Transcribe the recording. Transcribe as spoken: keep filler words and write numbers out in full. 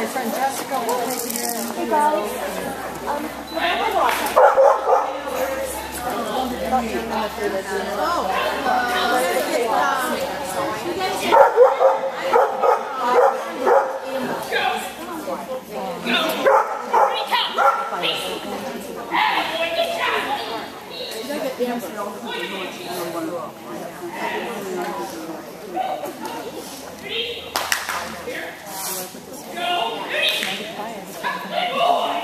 my friend Jessica will take you in. Hey guys. Um, Go!